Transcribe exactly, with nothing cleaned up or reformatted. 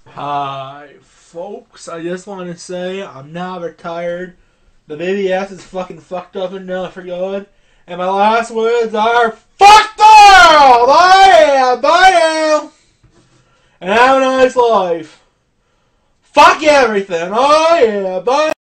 Hi, folks. I just want to say I'm now retired. The baby ass is fucking fucked up and now for God. And my last words are fuck the world! Bye! Bye now! And have a nice life. Fuck everything. Oh yeah, bye!